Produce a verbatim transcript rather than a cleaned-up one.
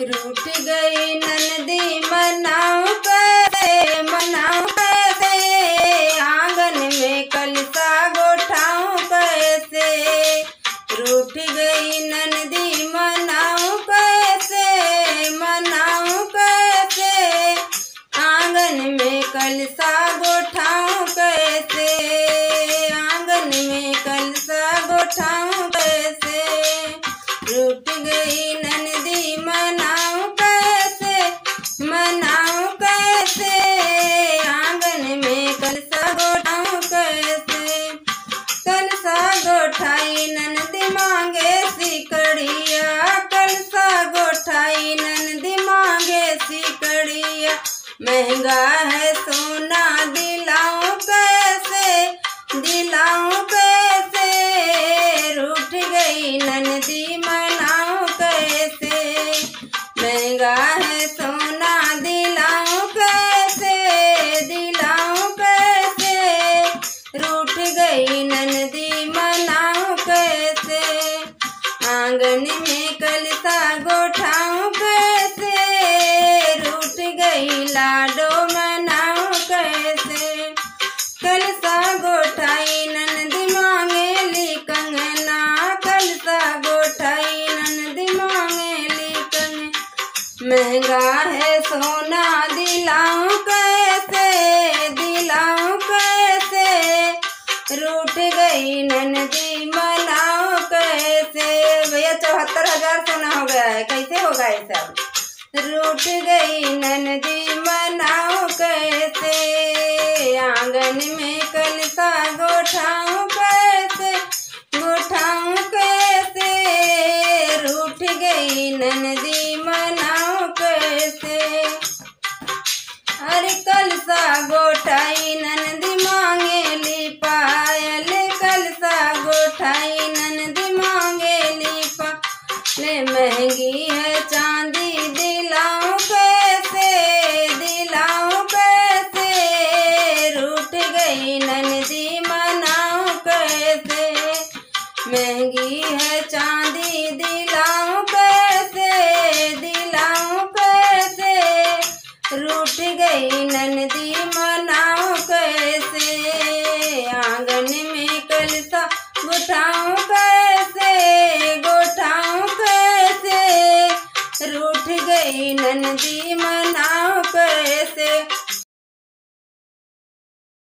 रूठ गई ननदी मनाऊं कैसे, मनाऊं कैसे, आंगन में कलसा गोठाऊं कैसे। रूठ गई ननदी मनाऊं कैसे, मनाऊं कैसे, आंगन में कलसा गोठाऊं कैसे, आंगन में कलसा गोठाऊं कैसे। रूठ गई ननदी मनाऊं कैसे, मनाऊं कैसे, आंगन में कलसा गोठाऊं कैसे। कलसा गोठाई ननदी मांगे सिकड़िया, कलसा गोठाई ननदी मांगे सिकड़िया। महंगा है सोना दिलाऊं कैसे, दिलाऊं कैसे, रूठ गई ननदी मनाऊं कैसे। महंगा है सोना दिलाऊं कैसे, दिलाऊं कैसे, रूठ गई ननदी मनाऊं कैसे। आंगन में कलसा गोठाऊं कैसे, रूठ गई लाडो मनाऊं कैसे। कलसा गोठाई ननदी मांगेली कंगना, कलसा गोठाई ननदी मांगेली कंगना। महंगा है सोना दिलाऊं कैसे, दिलाऊं कैसे, रूठ गई ननदी मनाऊं कैसे। भैया चौहत्तर हजार सोना हो गया है, कैसे होगा ये सब। रूठ गई ननदी मनाऊं कैसे, आंगन में कलसा गोठाऊं कैसे, गोठाऊं कैसे, रूठ गई ननदी मनाऊं कैसे। अरे कलसा गोठाई ननदी मांगेली पायल, कलसा गोठाई ननदी मांगेली पायल। महंगी है चांदी दिलाऊं कैसे, दिलाऊं कैसे, रूठ गई ननदी मनाऊं कैसे। महंगी है चांदी दिलाऊं कैसे, दिलाऊं कैसे, रूठ गई ननदी मनाऊं कैसे। आंगन में कलसा गोठाऊं कैसे, गोठाऊं कैसे, रूठ गई ननदी